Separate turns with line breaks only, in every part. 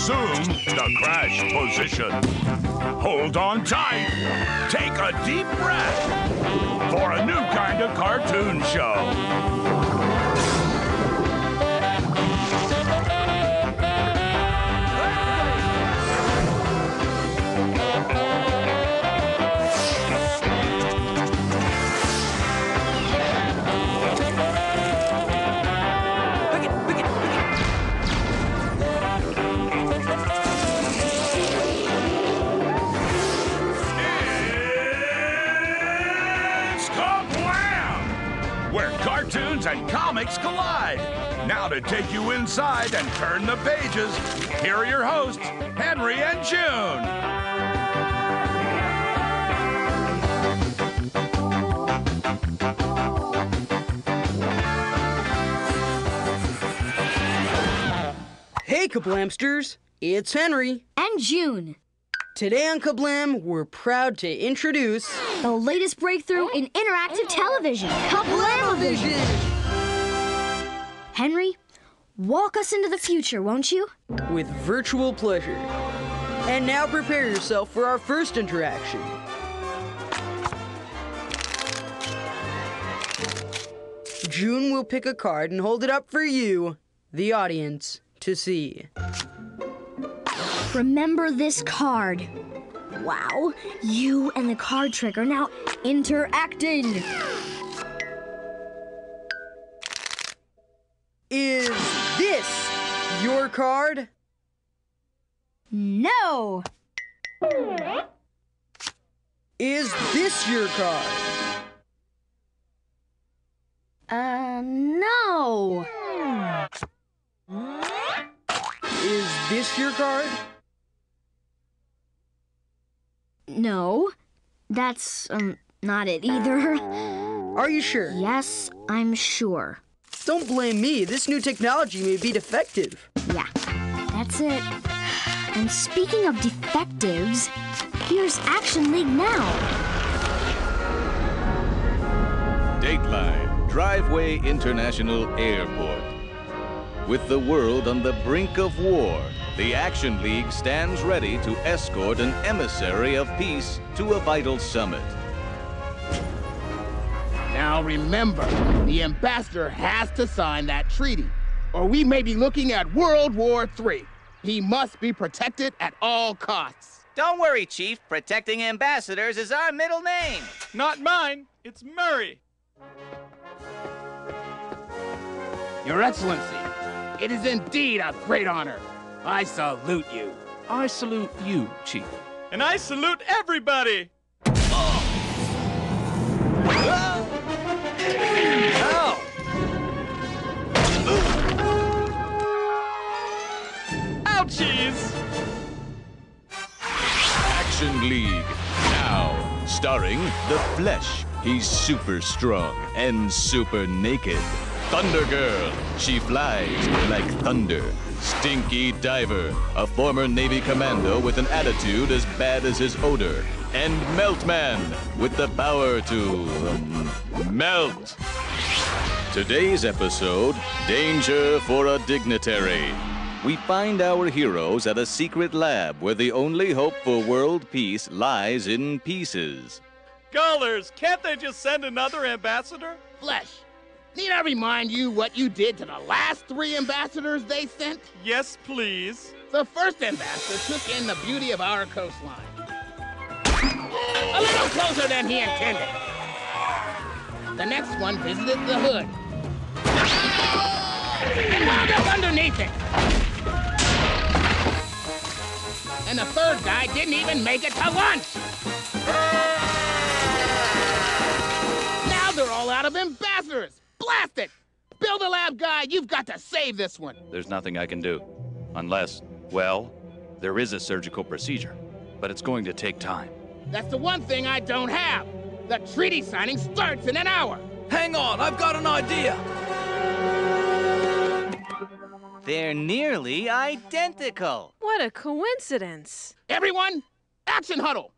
Assume the crash position. Hold on tight. Take a deep breath for a new kind of cartoon show. Cartoons and comics collide. Now to take you inside and turn the pages, here are your hosts, Henry and June.
Hey, Kablamsters, it's Henry.
And June.
Today on Kablam, we're proud to introduce
the latest breakthrough in interactive television, Kablam-o-vision. Henry, walk us into the future, won't you?
With virtual pleasure. And now prepare yourself for our first interaction. June will pick a card and hold it up for you, the audience, to see.
Remember this card. Wow, you and the card trick are now interacting.
Is this your card?
No.
Is this your card?
No.
Is this your card?
No, that's, not it either.
Are you sure?
Yes, I'm sure.
Don't blame me. This new technology may be defective.
Yeah, that's it. And speaking of defectives, here's Action League now.
Dateline, Driveway International Airport. With the world on the brink of war, the Action League stands ready to escort an emissary of peace to a vital summit.
Now remember, the ambassador has to sign that treaty, or we may be looking at World War III. He must be protected at all costs.
Don't worry, Chief. Protecting ambassadors is our middle name.
Not mine. It's Murray.
Your Excellency, it is indeed a great honor. I salute you.
I salute you, Chief. And I salute everybody! Ouchies!
Action League, now starring The Flesh. He's super strong and super naked. Thunder Girl, she flies like thunder. Stinky Diver, a former Navy commando with an attitude as bad as his odor. And Meltman, with the power to melt. Today's episode, Danger for a Dignitary. We find our heroes at a secret lab where the only hope for world peace lies in pieces.
Gullers, can't they just send another ambassador?
Flesh, need I remind you what you did to the last 3 ambassadors they sent?
Yes, please.
The first ambassador took in the beauty of our coastline. A little closer than he intended. The next one visited the hood. And wound up underneath it. And the third guy didn't even make it to lunch. Now they're all out of ambassadors. Blast it! Build a lab guy, you've got to save this one.
There's nothing I can do. Unless, well, there is a surgical procedure. But it's going to take time.
That's the one thing I don't have. The treaty signing starts in an hour.
Hang on, I've got an idea.
They're nearly identical.
What a coincidence.
Everyone, action huddle.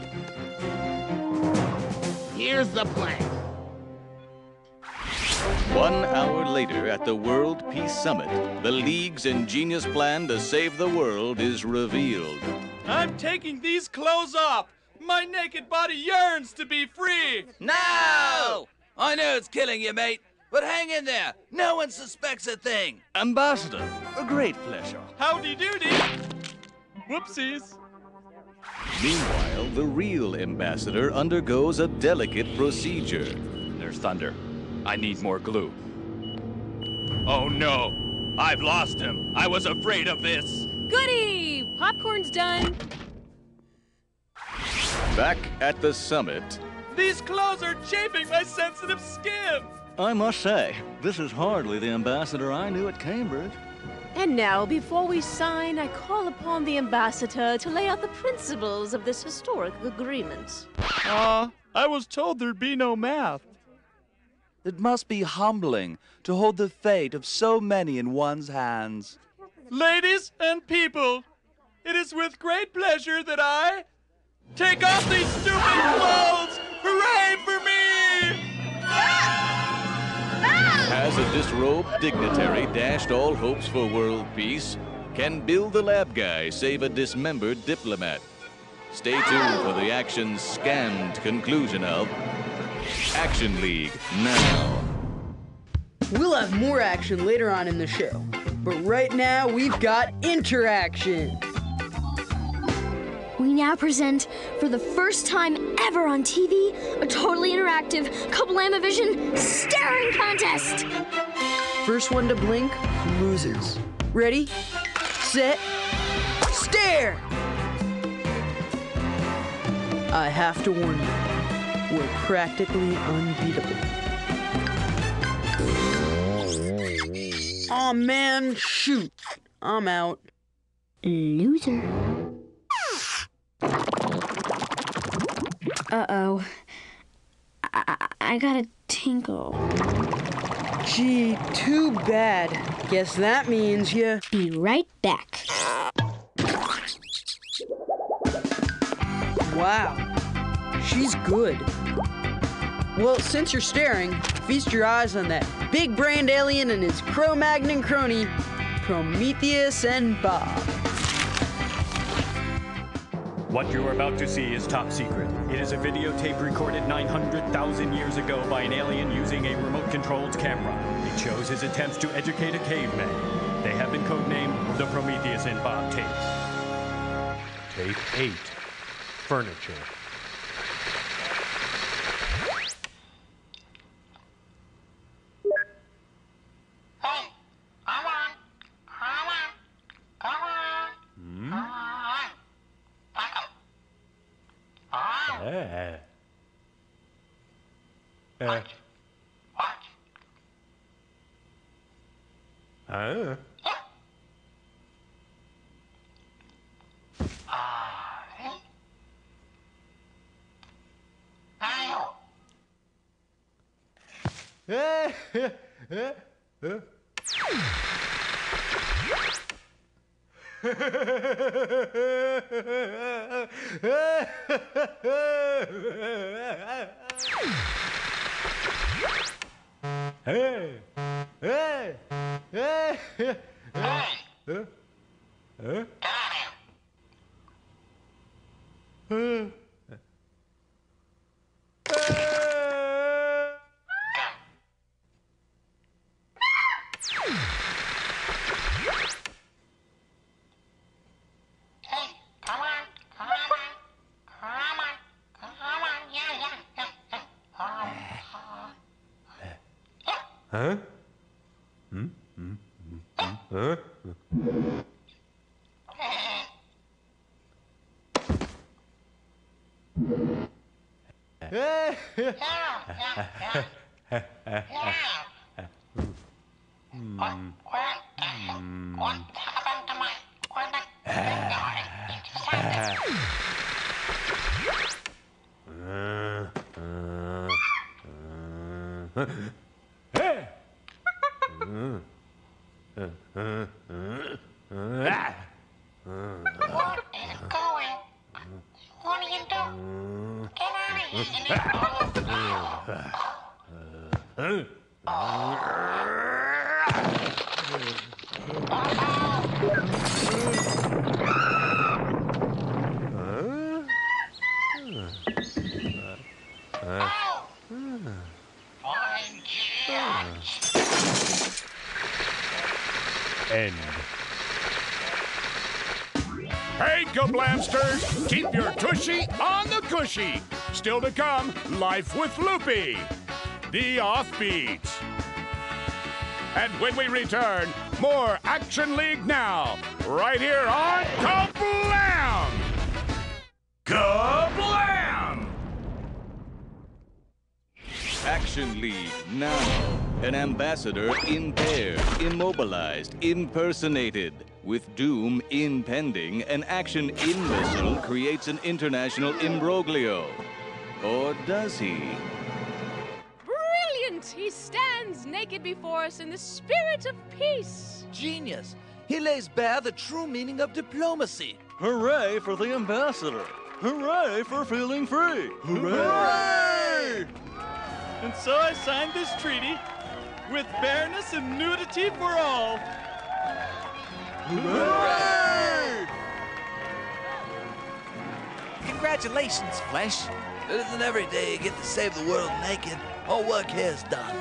Here's the plan.
1 hour later at the World Peace Summit, the League's ingenious plan to save the world is revealed.
I'm taking these clothes off. My naked body yearns to be free.
No! I know it's killing you, mate, but hang in there. No one suspects a thing.
Ambassador, a great pleasure.
Howdy doody. Whoopsies.
Meanwhile, the real ambassador undergoes a delicate procedure.
There's Thunder. I need more glue. Oh no! I've lost him. I was afraid of this.
Goody! Popcorn's done.
Back at the summit,
These clothes are chafing my sensitive skin.
I must say, this is hardly the ambassador I knew at Cambridge.
And now, before we sign, I call upon the ambassador to lay out the principles of this historic agreement.
I was told there'd be no math.
It must be humbling to hold the fate of so many in one's hands.
Ladies and people, it is with great pleasure that I take off these stupid clothes! Hooray for me!
has a disrobed dignitary dashed all hopes for world peace? Can Bill the Lab Guy save a dismembered diplomat? Stay tuned for the action's scammed conclusion of Action League now.
We'll have more action later on in the show, but right now we've got interaction.
We now present, for the first time ever on TV, a totally interactive Kablam staring contest.
First one to blink loses. Ready, set, stare! I have to warn you, we're practically unbeatable. Aw man, shoot. I'm out.
Loser. Uh-oh. I got a tinkle.
Gee, too bad. Guess that means you...
Be right back.
Wow, she's good. Well, since you're staring, feast your eyes on that big-brained alien and his Cro-Magnon crony, Prometheus and Bob.
What you're about to see is top secret. It is a videotape recorded 900,000 years ago by an alien using a remote-controlled camera. It shows his attempts to educate a caveman. They have been codenamed the Prometheus and Bob tapes. Tape 8. Furniture.
End. Hey, Kablamsters! Keep your tushy on the cushy! Still to come, Life with Loopy, the Offbeats. And when we return, more Action League Now, right here on Kablam! Kablam!
Action League now. An ambassador impaired, immobilized, impersonated. With doom impending, an action imbecile creates an international imbroglio. Or does he?
Brilliant! He stands naked before us in the spirit of peace.
Genius! He lays bare the true meaning of diplomacy.
Hooray for the ambassador! Hooray for feeling free!
Hooray! And so I signed this treaty with fairness and nudity for all.
Hooray!
Congratulations, Flesh.
It isn't every day you get to save the world naked. All work here is done.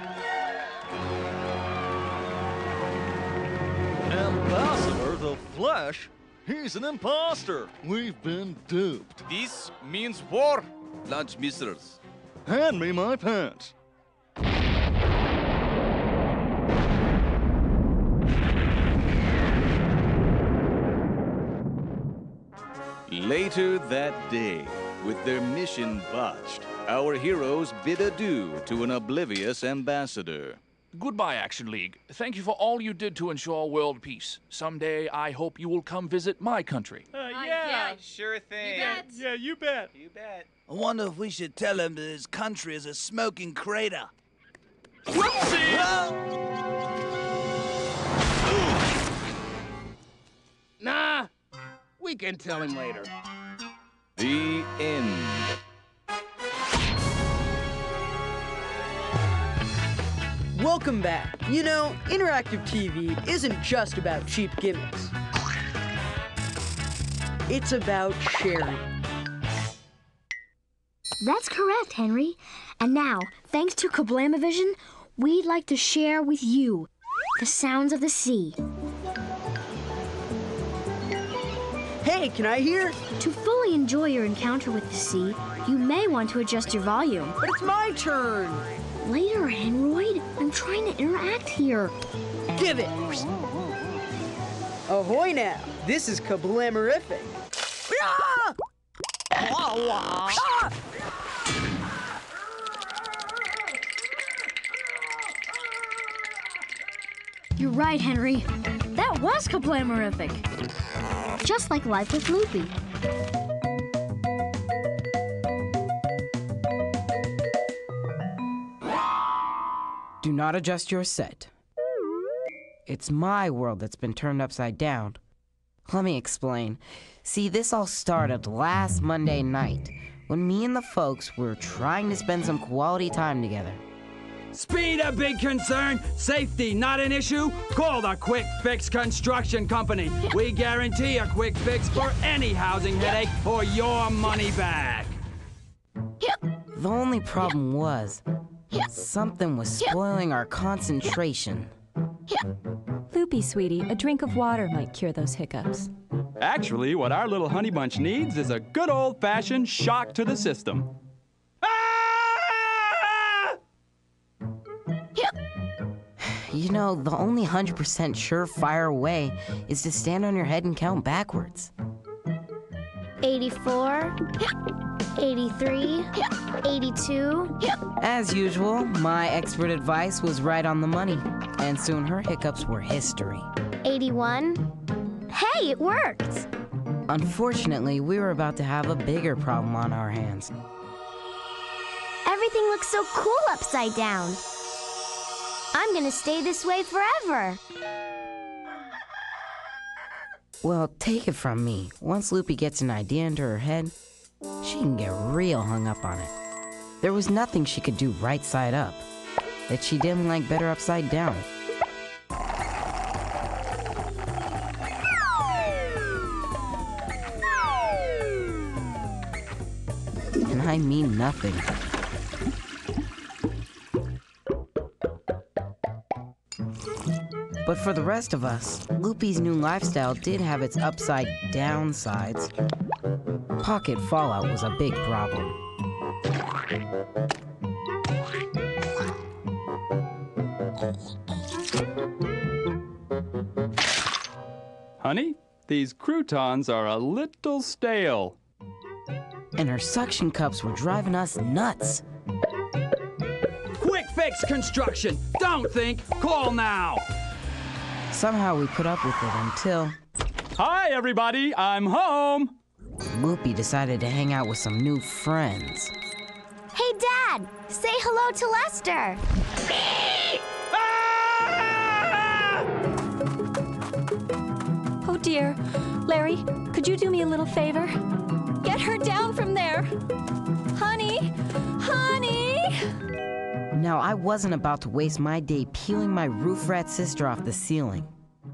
Ambassador the Flesh? He's an imposter. We've been duped.
This means war.
Lunch, misters.
Hand me my pants.
Later that day, with their mission botched, our heroes bid adieu to an oblivious ambassador.
Goodbye, Action League. Thank you for all you did to ensure world peace. Someday, I hope you will come visit my country.
Yeah.
Sure thing.
You bet.
Yeah, you bet.
You bet.
I wonder if we should tell him that his country is a smoking crater.
Nah, we can tell him later.
The end.
Welcome back. You know, interactive TV isn't just about cheap gimmicks. It's about sharing.
That's correct, Henry. And now, thanks to Kablamavision, we'd like to share with you the sounds of the sea.
Hey, can I hear?
To fully enjoy your encounter with the sea, you may want to adjust your volume.
But it's my turn.
Later, Henroid. I'm trying to interact here.
Give it. Ahoy now. This is Kablamerific. Ah! Ah!
You're right, Henry. That was Kablamerific. Just like Life with Loopy.
Do not adjust your set. It's my world that's been turned upside down. Let me explain. See, this all started last Monday night when me and the folks were trying to spend some quality time together.
Speed a big concern, safety not an issue? Call the Quick Fix Construction Company. We guarantee a quick fix for any housing headache or your money back.
The only problem was, something was spoiling our concentration.
Loopy, sweetie, a drink of water might cure those hiccups.
Actually, what our little honey bunch needs is a good old-fashioned shock to the system.
You know, the only 100% surefire way is to stand on your head and count backwards.
84, 83, 82.
As usual, my expert advice was right on the money, and soon her hiccups were history.
81. Hey, it worked!
Unfortunately, we were about to have a bigger problem on our hands.
Everything looks so cool upside down. I'm gonna stay this way forever.
Well, take it from me. Once Loopy gets an idea into her head, she can get real hung up on it. There was nothing she could do right side up that she didn't like better upside down. And I mean nothing. But for the rest of us, Loopy's new lifestyle did have its upside-down sides. Pocket fallout was a big problem.
Honey, these croutons are a little stale.
And her suction cups were driving us nuts.
Quick fix construction! Don't think, call now!
Somehow we put up with it until...
Hi, everybody, I'm home!
Loopy decided to hang out with some new friends.
Hey, Dad! Say hello to Lester!
Oh dear. Larry, could you do me a little favor? Get her down from there! Honey! Honey!
Now, I wasn't about to waste my day peeling my roof rat sister off the ceiling.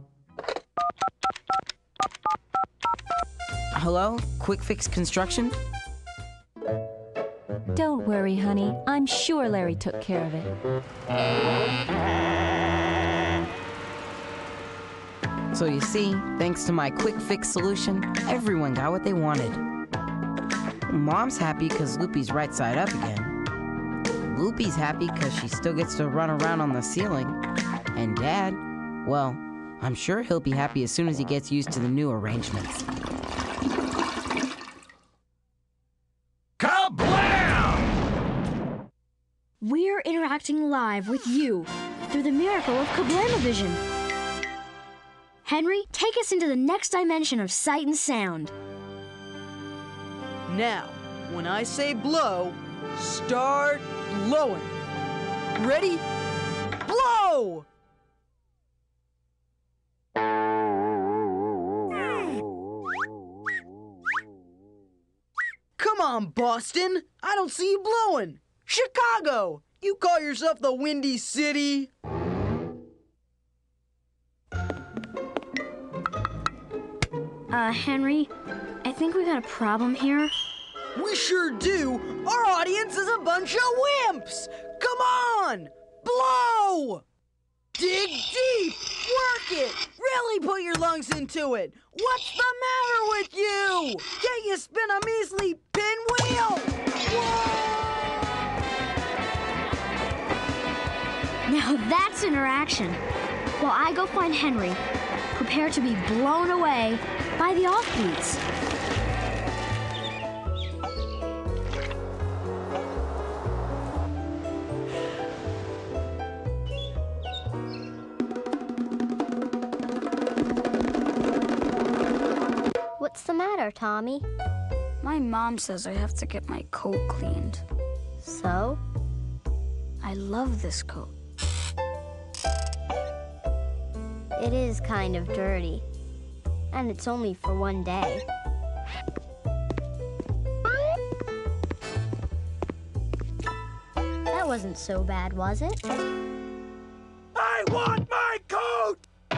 Hello? Quick Fix Construction?
Don't worry, honey. I'm sure Larry took care of it.
So you see, thanks to my quick fix solution, everyone got what they wanted. Mom's happy because Loopy's right side up again. Loopy's happy because she still gets to run around on the ceiling. And Dad, well, I'm sure he'll be happy as soon as he gets used to the new arrangements.
Kablam!
We're interacting live with you through the miracle of Kablamavision. Henry, take us into the next dimension of sight and sound.
Now, when I say blow, start blowing. Ready? Blow! Come on, Boston. I don't see you blowing. Chicago! You call yourself the Windy City?
Henry, I think we got a problem here.
We sure do. Our audience is a bunch of wimps. Come on, blow! Dig deep, work it, really put your lungs into it. What's the matter with you? Can't you spin a measly pinwheel?
Now that's interaction. While I go find Henry, prepare to be blown away by the offbeats.
What's the matter, Tommy?
My mom says I have to get my coat cleaned.
So?
I love this coat.
It is kind of dirty. And it's only for one day. That wasn't so bad, was it?
I want my coat!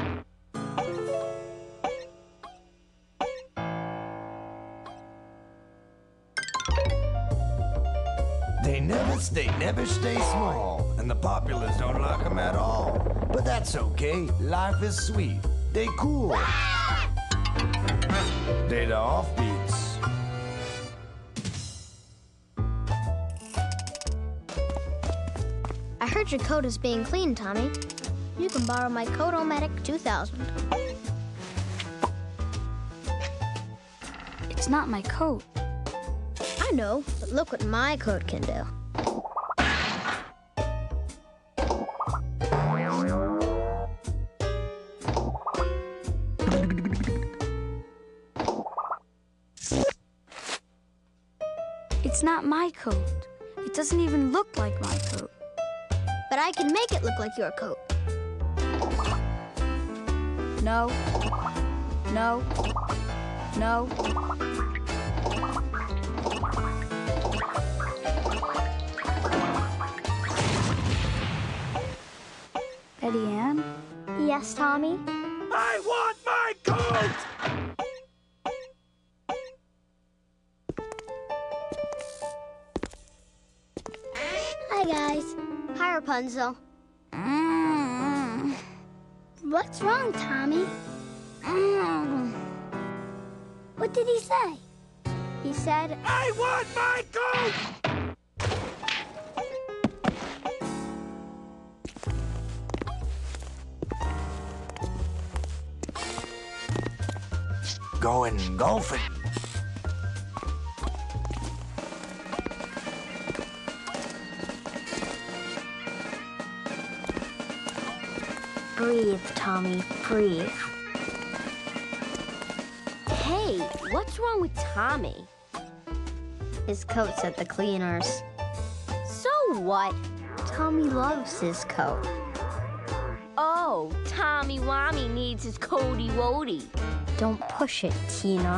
They never stay small, and the populace don't like them at all. But that's okay, life is sweet. They cool. They the offbeats.
I heard your coat is being cleaned, Tommy. You can borrow my Coat-O-Matic 2000.
It's not my coat.
I know, but look what my coat can do.
It's not my coat. It doesn't even look like my coat.
But I can make it look like your coat.
No. No. No. Betty Ann?
Yes, Tommy?
I want my coat!
Hi, guys. Hi, Rapunzel. What's wrong, Tommy? What did he say? He said,
I want my coat!
Going golfing.
Breathe, Tommy, breathe.
Hey, what's wrong with Tommy?
His coat's at the cleaners.
So what?
Tommy loves his coat.
Oh, Tommy Wammy needs his Cody Wody.
Don't push it, Tina.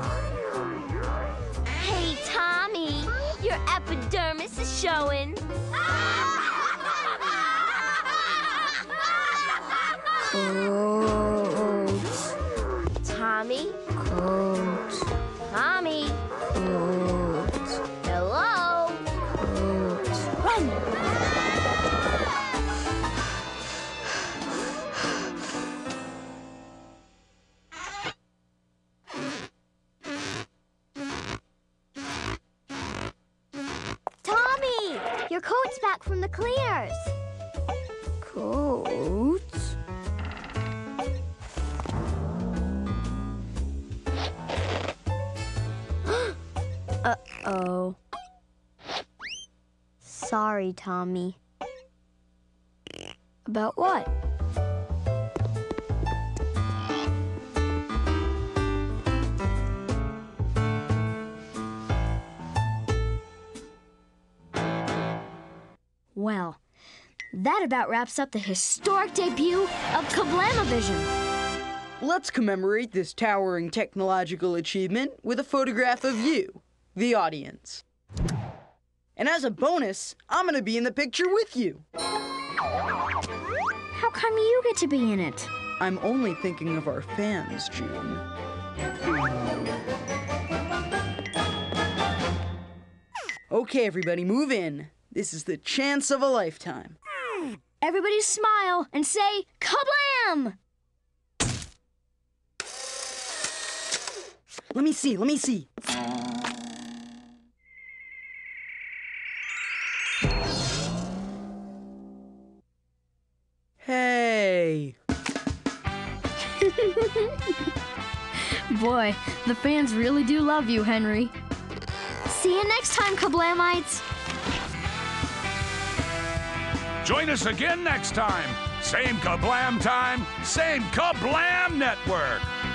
Hey, Tommy, your epidermis is showing.
Coat.
Tommy?
Coat.
Tommy?
Coat.
Hello?
Coat.
Run!
Tommy! Your coat's back from the cleaners. Coat? Uh-oh. Sorry, Tommy.
About what? Well, that about wraps up the historic debut of Kablamavision.
Let's commemorate this towering technological achievement with a photograph of you, the audience. And as a bonus, I'm gonna be in the picture with you.
How come you get to be in it?
I'm only thinking of our fans, June. Okay, everybody, move in. This is the chance of a lifetime.
Everybody smile and say, Kablam!
Let me see. Hey.
Boy, the fans really do love you, Henry. See you next time, Kablamites.
Join us again next time. Same Kablam time, same Kablam network.